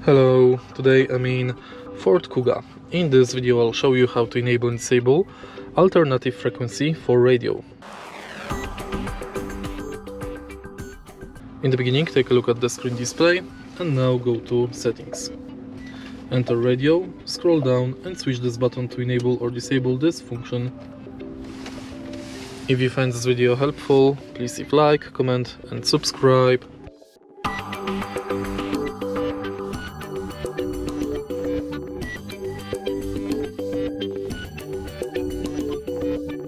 Hello, today I'm in Ford Kuga. In this video I'll show you how to enable and disable alternative frequency for radio. In the beginning, take a look at the screen display and now go to settings. Enter radio, scroll down and switch this button to enable or disable this function. If you find this video helpful, please leave like, comment and subscribe.